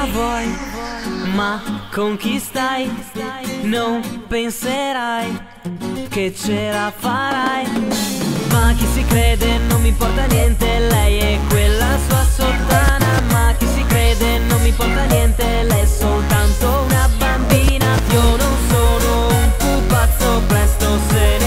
vuoi, ma con chi stai? Non penserai che ce la farai. Ma chi si crede non mi importa niente, lei è quella sua sottana. Ma chi si crede non mi importa niente, lei è soltanto una bambina. Io non sono un pupazzo, presto se ne